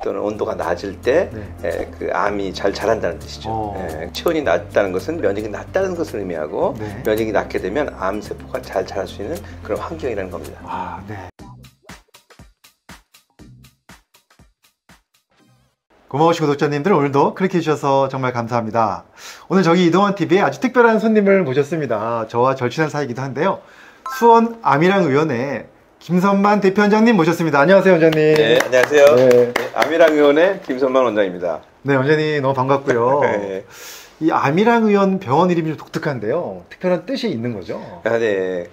또는 온도가 낮을 때 네. 그 암이 잘 자란다는 뜻이죠. 체온이 낮다는 것은 면역이 낮다는 것을 의미하고 네. 면역이 낮게 되면 암세포가 잘 자랄 수 있는 그런 환경이라는 겁니다. 아, 네. 고마우신 구독자님들, 오늘도 클릭해 주셔서 정말 감사합니다. 오늘 저기 이동환TV에 아주 특별한 손님을 모셨습니다. 저와 절친한 사이이기도 한데요. 수원 암이랑의원의 김선만 대표원장님 모셨습니다. 안녕하세요, 원장님. 네, 안녕하세요. 네. 네, 암이랑의원의 김선만 원장입니다. 네, 원장님 너무 반갑고요. 네. 이 암이랑의원 병원 이름이 좀 독특한데요. 특별한 뜻이 있는 거죠? 아, 네.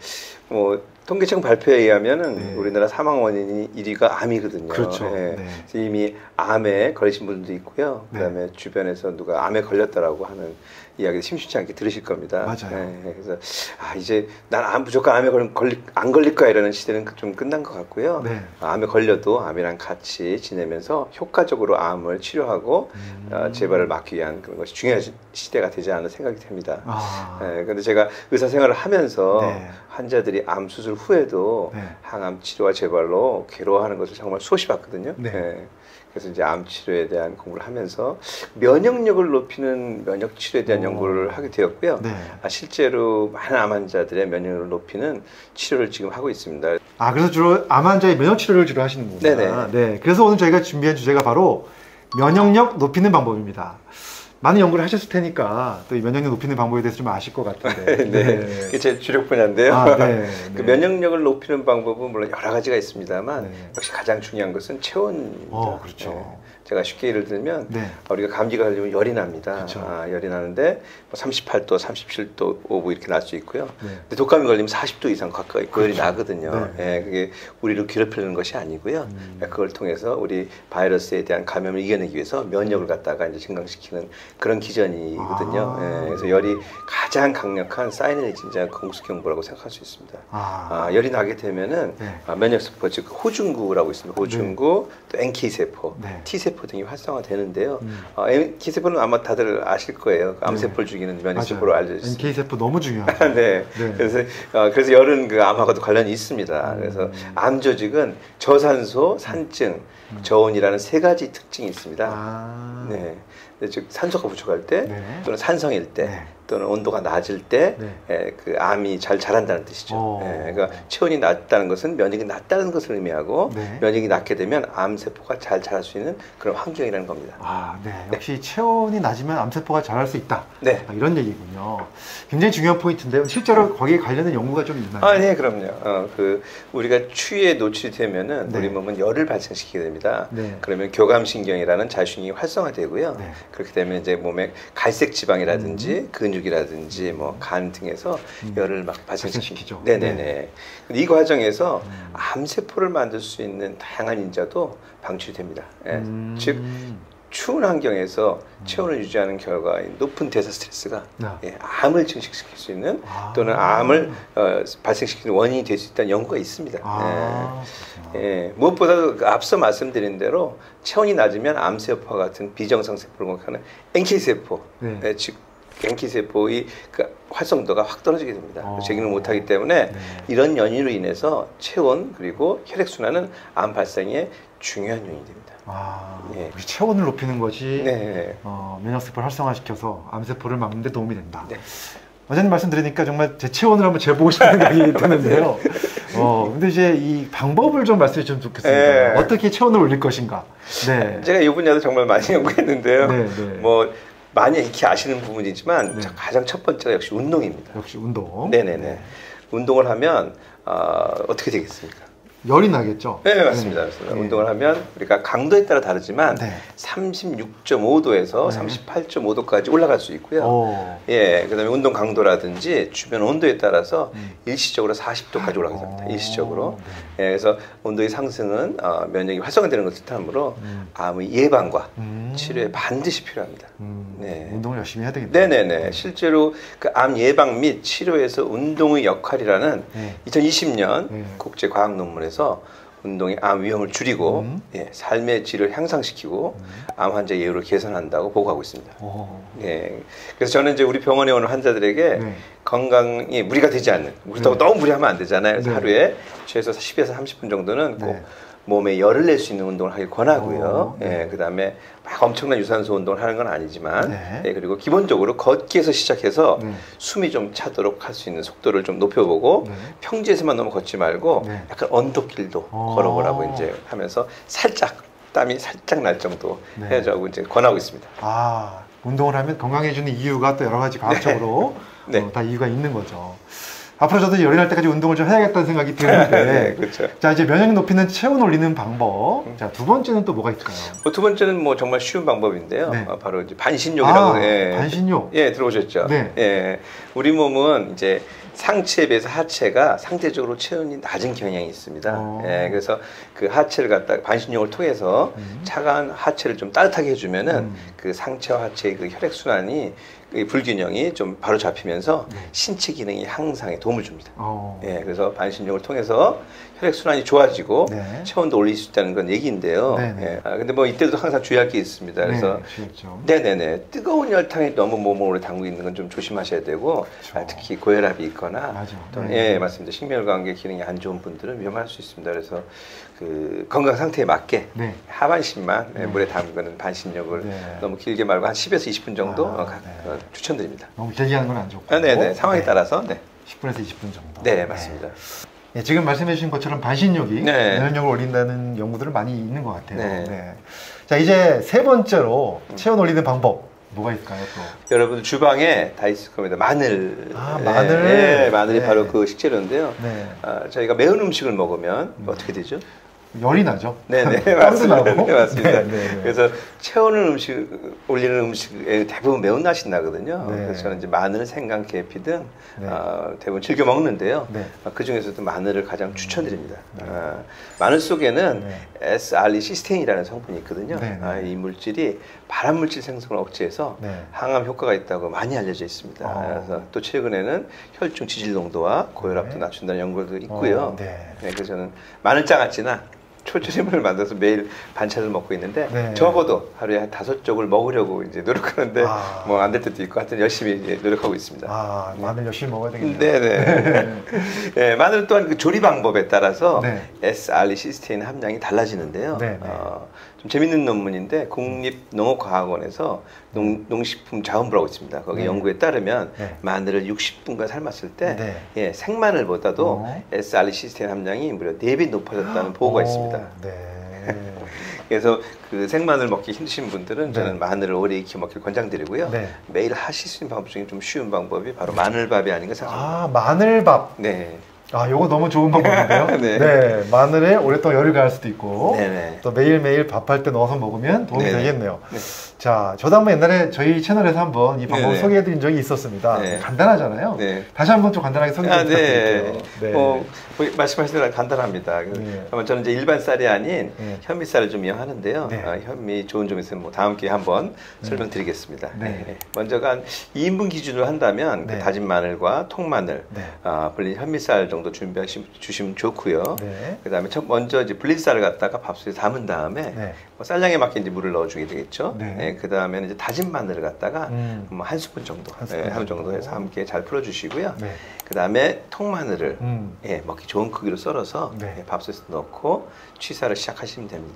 통계청 발표에 의하면은 네. 우리나라 사망 원인이 1위가 암이거든요. 그렇죠. 네. 네. 그래서 이미 암에 걸리신 분들도 있고요. 네. 그다음에 주변에서 누가 암에 걸렸다라고 하는 이야기를 심심치 않게 들으실 겁니다. 맞아요. 네. 그래서 이제 난 무조건 암에 안 걸릴 거야 이러는 시대는 좀 끝난 것 같고요. 네. 암에 걸려도 암이랑 같이 지내면서 효과적으로 암을 치료하고 재발을 막기 위한 그런 것이 중요한 시대가 되지 않나 생각이 됩니다. 그런데 제가 의사 생활을 하면서 네. 환자들이 암 수술 후에도 네. 항암 치료와 재발로 괴로워하는 것을 정말 수없이 봤거든요. 네. 그래서 이제 암 치료에 대한 공부를 하면서 면역력을 높이는 면역 치료에 대한 연구를 하게 되었고요. 네. 실제로 많은 암 환자들의 면역력을 높이는 치료를 지금 하고 있습니다. 그래서 주로 암 환자의 면역 치료를 주로 하시는구나. 네네. 네. 그래서 오늘 저희가 준비한 주제가 바로 면역력 높이는 방법입니다. 많은 연구를 하셨을 테니까 또 이 면역력 높이는 방법에 대해서 좀 아실 것 같은데. 네. 그게 제 주력 분야인데요. 네. 그 면역력을 높이는 방법은 물론 여러 가지가 있습니다만 네. 역시 가장 중요한 것은 체온입니다. 그렇죠. 제가 쉽게 예를 들면 네. 우리가 감기가 걸리면 열이 납니다. 그렇죠. 열이 나는데 38도, 37도, 5부 이렇게 날 수 있고요. 네. 근데 독감이 걸리면 40도 이상 가까이 그렇죠. 열이 나거든요. 네. 그게 우리를 괴롭히는 것이 아니고요. 그걸 통해서 우리 바이러스에 대한 감염을 이겨내기 위해서 면역을 갖다가 이제 증강시키는 그런 기전이거든요. 그래서 열이 가장 강력한 사이너리 진짜 공수경보라고 생각할 수 있습니다. 열이 나게 되면은 네. 면역세포, 즉 호중구라고 있습니다. 호중구, 또 NK세포, 네. T세포 등이 활성화되는데요. NK세포는 아마 다들 아실 거예요. 암세포를 죽이는 면역세포로 알려져 있습니다. NK세포 너무 중요하죠. 네. 네. 그래서 열은 그 암하고도 관련이 있습니다. 그래서 암 조직은 저산소, 산증, 저온이라는 세 가지 특징이 있습니다. 네. 즉 산소가 부족할 때, 네. 또는 산성일 때, 네. 또는 온도가 낮을 때, 네. 그 암이 잘 자란다는 뜻이죠. 그러니까 체온이 낮다는 것은 면역이 낮다는 것을 의미하고 네. 면역이 낮게 되면 암세포가 잘 자랄 수 있는 그런 환경이라는 겁니다. 네. 역시 체온이 낮으면 암세포가 자랄 수 있다. 네. 이런 얘기군요. 굉장히 중요한 포인트인데요. 실제로 거기에 관련된 연구가 좀 있나요? 네, 그럼요. 우리가 추위에 노출되면은 네. 우리 몸은 열을 발생시키게 됩니다. 네. 그러면 교감신경이라는 자신이 활성화되고요. 네. 그렇게 되면 이제 몸에 갈색 지방이라든지 근육이라든지 뭐 간 등에서 열을 막 발생시키죠. 네네네. 이 과정에서 암세포를 만들 수 있는 다양한 인자도 방출됩니다. 즉 추운 환경에서 체온을 유지하는 결과 높은 대사 스트레스가 암을 증식시킬 수 있는 또는 암을 발생시키는 원인이 될 수 있다는 연구가 있습니다. 무엇보다도 앞서 말씀드린 대로 체온이 낮으면 암세포와 같은 비정상 세포를 공격하는 NK세포, 즉 NK세포의 그 활성도가 확 떨어지게 됩니다. 제기를 못하기 때문에 이런 연유로 인해서 체온 그리고 혈액순환은 암 발생에 중요한 요인이 됩니다. 체온을 높이는 것이 면역세포를 활성화시켜서 암세포를 막는 데 도움이 된다. 원장님 말씀 들으니까 정말 제 체온을 한번 재보고 싶은 생각이 드는데요. 근데 이제 이 방법을 좀 말씀해 주시면 좋겠습니다. 어떻게 체온을 올릴 것인가. 제가 이 분야도 정말 많이 연구했는데요. 많이 익히 아시는 부분이지만 가장 첫 번째가 역시 운동입니다. 역시 운동. 네네네. 운동을 하면 어떻게 되겠습니까? 열이 나겠죠? 네, 맞습니다. 운동을 하면 우리가 강도에 따라 다르지만 36.5도에서 38.5도까지 올라갈 수 있고요. 그다음에 운동 강도라든지 주변 온도에 따라서 일시적으로 40도까지 올라가게 됩니다. 일시적으로. 그래서 온도의 상승은 면역이 활성화되는 것을 뜻하므로 암의 예방과 치료에 반드시 필요합니다. 운동을 열심히 해야 되겠네요. 네네네. 실제로 그 암 예방 및 치료에서 운동의 역할이라는 2020년 국제과학 논문에서 운동이 암 위험을 줄이고 삶의 질을 향상시키고 암 환자 예후를 개선한다고 보고하고 있습니다. 그래서 저는 이제 우리 병원에 오는 환자들에게 건강이 무리가 되지 않는, 너무 무리하면 안 되잖아요. 그래서 하루에 최소 10에서 30분 정도는 꼭 몸에 열을 낼 수 있는 운동을 하길 권하고요. 네. 그다음에 막 엄청난 유산소 운동을 하는 건 아니지만 네, 그리고 기본적으로 걷기에서 시작해서 숨이 좀 차도록 할 수 있는 속도를 좀 높여보고 평지에서만 너무 걷지 말고 약간 언덕길도 걸어보라고 이제 하면서 살짝 땀이 살짝 날 정도 해야자고 이제 권하고 있습니다. 아, 운동을 하면 건강해지는 이유가 또 여러 가지 과학적으로 다 이유가 있는 거죠. 앞으로 저도 열이 날 때까지 운동을 좀 해야겠다는 생각이 드는데 그렇죠. 자, 이제 면역력 높이는 체온 올리는 방법. 자, 두 번째는 또 뭐가 있을까요? 두 번째는 뭐 정말 쉬운 방법인데요. 바로 이제 반신욕이라고. 반신욕. 들어보셨죠? 우리 몸은 이제 상체에 비해서 하체가 상대적으로 체온이 낮은 경향이 있습니다. 그래서 그 하체를 갖다가 반신욕을 통해서 차가운 하체를 좀 따뜻하게 해주면은 그 상체와 하체의 그 혈액순환이 그 불균형이 좀 바로 잡히면서 신체 기능이 향상에 도움을 줍니다. 그래서 반신욕을 통해서 혈액순환이 좋아지고 체온도 올릴 수 있다는 건 얘기인데요. 근데 뭐 이때도 항상 주의할 게 있습니다. 그래서 뜨거운 열탕에 너무 몸을 오래 담고 있는 건 좀 조심하셔야 되고 특히 고혈압이 있거나 또는 맞습니다. 식멸관계 기능이 안 좋은 분들은 위험할 수 있습니다. 그래서 그 건강 상태에 맞게 하반신만 물에 담그는 반신욕을 너무 길게 말고 한 10에서 20분 정도 추천드립니다. 너무 길게 하는 건 안 좋고. 상황에 따라서 10분에서 20분 정도. 맞습니다. 지금 말씀해 주신 것처럼 반신욕이 면역력을 올린다는 연구들은 많이 있는 것 같아요. 자, 이제 세 번째로 체온 올리는 방법 뭐가 있을까요? 또 여러분 주방에 다 있을 겁니다. 마늘. 마늘. 마늘이 바로 그 식재료인데요. 저희가 매운 음식을 먹으면 어떻게 되죠? 열이 나죠. 맞습니다. 맞습니다. 네. 그래서 체온을 올리는 음식에 대부분 매운맛이 나거든요. 그래서 저는 이제 마늘, 생강, 계피 등 대부분 즐겨 먹는데요. 그 중에서도 마늘을 가장 추천드립니다. 마늘 속에는 S-알리시스테인이라는 성분이 있거든요. 이 물질이 발암물질 생성을 억제해서 항암 효과가 있다고 많이 알려져 있습니다. 그래서 또 최근에는 혈중 지질 농도와 고혈압도 낮춘다는 연구도 있고요. 그래서 저는 마늘장아찌나 초절임을 만들어서 매일 반찬을 먹고 있는데 적어도 하루에 한 5쪽을 먹으려고 이제 노력하는데 뭐 안 될 때도 있고 하여튼 열심히 이제 노력하고 있습니다. 마늘 열심히 먹어야 되겠네요. 마늘 또한 그 조리 방법에 따라서 S-알리시스테인 함량이 달라지는데요. 좀 재밌는 논문인데 국립농업과학원에서 농식품자원부라고 있습니다. 거기 연구에 따르면 마늘을 60분간 삶았을 때 생마늘보다도 S-알리시스테인 함량이 무려 4배 높아졌다는 보고가 있습니다. 그래서 그 생마늘 먹기 힘드신 분들은 저는 마늘을 오래 익혀 먹길 권장드리고요. 매일 하실 수 있는 방법 중에 좀 쉬운 방법이 바로 마늘밥이 아닌가 생각합니다. 마늘밥. 요거 너무 좋은 방법인데요. 마늘에 오랫동안 열을 가할 수도 있고 또 매일매일 밥할 때 넣어서 먹으면 도움이 되겠네요. 자, 저도 한번 옛날에 저희 채널에서 한번 이 방법을 소개해드린 적이 있었습니다. 간단하잖아요. 다시 한번 좀 간단하게 소개 좀 부탁드릴게요. 말씀하신 대로 간단합니다. 저는 이제 일반 쌀이 아닌 현미쌀을 좀 이용하는데요. 현미 좋은 점이 있으면 뭐 다음 기회에 한번 설명드리겠습니다. 먼저가 한 2인분 기준으로 한다면 그 다진 마늘과 통마늘, 불린 현미쌀 정도 준비해 주시면 좋고요. 그 다음에 먼저 이제 불린 쌀을 갖다가 밥솥에 담은 다음에 뭐 쌀량에 맞게 이제 물을 넣어주게 되겠죠. 그 다음에는 이제 다진 마늘을 갖다가 뭐 한 스푼 정도, 한 정도 해서 함께 잘 풀어주시고요. 그 다음에 통마늘을 먹기 좋은 크기로 썰어서 밥솥에 넣고 취사를 시작하시면 됩니다.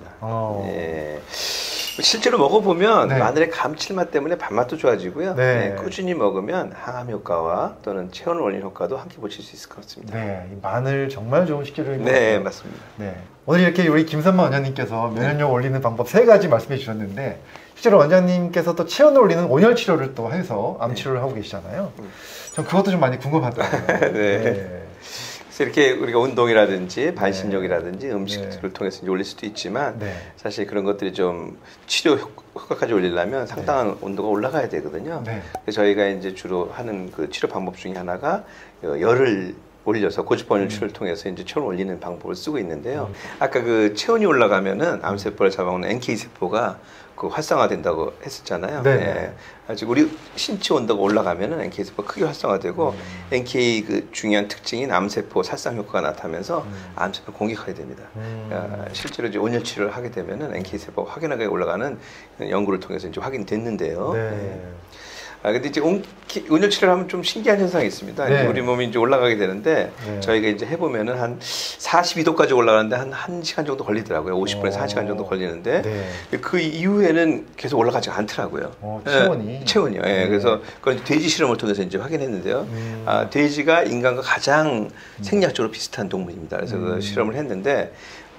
실제로 먹어보면 마늘의 감칠맛 때문에 밥맛도 좋아지고요. 꾸준히 먹으면 항암 효과와 또는 체온을 올리는 효과도 함께 보실 수 있을 것 같습니다. 이 마늘 정말 좋은 식재료인 것 같아요. 맞습니다. 오늘 이렇게 우리 김선만 원장님께서 면역력 올리는 방법 3가지 말씀해 주셨는데 실제로 원장님께서 또 체온을 올리는 온열 치료를 또 해서 암 치료를 하고 계시잖아요. 전 그것도 좀 많이 궁금하더라고요. 그래서 이렇게 우리가 운동이라든지 반신욕이라든지 음식들을 통해서 이제 올릴 수도 있지만 사실 그런 것들이 좀 치료 효과까지 올리려면 상당한 온도가 올라가야 되거든요. 그래서 저희가 이제 주로 하는 그 치료 방법 중에 하나가 열을 올려서 고주번열 치료를 통해서 이제 체온을 올리는 방법을 쓰고 있는데요. 아까 그 체온이 올라가면은 암세포를 잡아먹는 NK 세포가 그 활성화된다고 했었잖아요. 아직 우리 신체 온도가 올라가면은 NK 세포가 크게 활성화되고 NK 그 중요한 특징인 암세포 살상 효과가 나타나면서 암세포를 공격하게 됩니다. 실제로 이제 온열 치료를 하게 되면은 NK 세포가 확연하게 올라가는 연구를 통해서 이제 확인됐는데요. 근데 이제 온열 치료를 하면 좀 신기한 현상이 있습니다. 네. 우리 몸이 이제 올라가게 되는데 네. 저희가 이제 해보면은 한 42도까지 올라가는데 한 1시간 정도 걸리더라고요. 50분에서 1시간 정도 걸리는데 네. 그 이후에는 계속 올라가지 않더라고요. 체온이? 체온이요. 예. 그래서 그건 돼지 실험을 통해서 이제 확인했는데요. 돼지가 인간과 가장 생리학적으로 비슷한 동물입니다. 그래서 그 실험을 했는데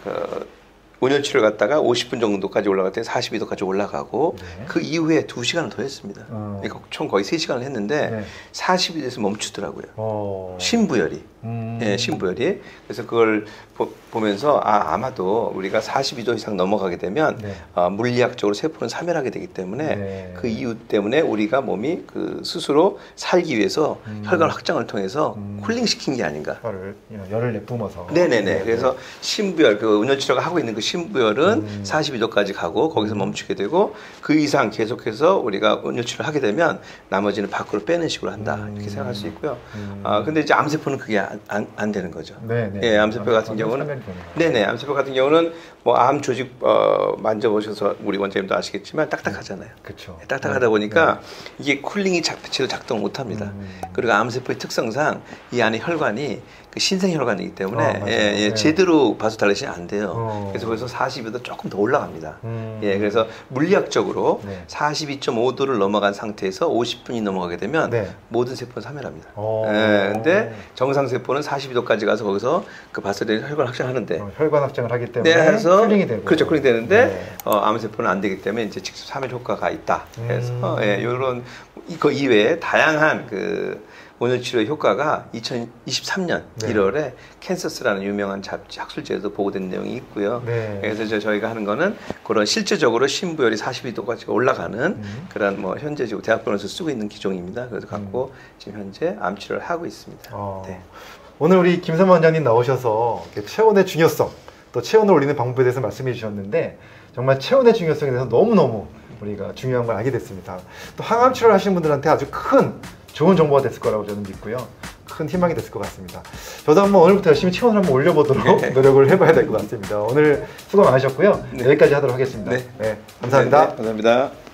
온열 치료를 갖다가 50분 정도까지 올라갔더니 42도까지 올라가고 네. 그 이후에 2시간을 더 했습니다. 그러니까 총 거의 3시간을 했는데 네. 42도에서 멈추더라고요. 신부열이. 예, 신부열이. 그래서 그걸 보면서 아마도 우리가 42도 이상 넘어가게 되면 네. 물리학적으로 세포는 사멸하게 되기 때문에 네. 그 이유 때문에 우리가 몸이 그 스스로 살기 위해서 혈관 확장을 통해서 쿨링시킨 게 아닌가. 열을 내뿜어서. 네네네. 네. 그래서 신부열, 그 온열 치료가 하고 있는 그 신부열은 42도까지 가고 거기서 멈추게 되고 그 이상 계속해서 우리가 온열 치료를 하게 되면 나머지는 밖으로 빼는 식으로 한다. 이렇게 생각할 수 있고요. 근데 이제 암세포는 그게 안 되는 거죠. 네네. 예, 암세포 같은 경우는 네네. 암세포 같은 경우는 뭐 암 조직 만져보셔서 우리 원장님도 아시겠지만 딱딱하잖아요. 그렇죠. 딱딱하다 보니까 이게 쿨링이 제대로 작동을 못합니다. 그리고 암세포의 특성상 이 안에 혈관이 그 신생혈관이기 때문에 제대로 바소달라시는 안 돼요. 그래서 거기서 42도 조금 더 올라갑니다. 예, 그래서 물리학적으로 42.5도를 넘어간 상태에서 50분이 넘어가게 되면 모든 세포는 사멸합니다. 근데 정상 세포는 42도까지 가서 거기서 그 바소달라시 혈관 확장하는데 혈관 확장을 하기 때문에 그래서 쿨링이 되고 그렇죠, 쿨링 되는데 암세포는 안 되기 때문에 이제 직접 사멸 효과가 있다. 그래서 이런 그 이외에 다양한 그 온열 치료 효과가 2023년 1월에 캔서스라는 유명한 잡지 학술지에도 보고된 내용이 있고요. 그래서 저희가 하는 거는 그런 실제적으로 신부열이 42도까지 올라가는 그런 뭐 현재 지금 대학병원에서 쓰고 있는 기종입니다. 그래서 갖고 지금 현재 암 치료를 하고 있습니다. 네. 오늘 우리 김선만 원장님 나오셔서 체온의 중요성, 또 체온을 올리는 방법에 대해서 말씀해 주셨는데 정말 체온의 중요성에 대해서 너무너무 우리가 중요한 걸 알게 됐습니다. 또 항암 치료를 하시는 분들한테 아주 큰 좋은 정보가 됐을 거라고 저는 믿고요. 큰 희망이 됐을 것 같습니다. 저도 한번 오늘부터 열심히 체온을 한번 올려보도록 노력을 해봐야 될 것 같습니다. 오늘 수고 많으셨고요. 여기까지 하도록 하겠습니다. 감사합니다. 감사합니다.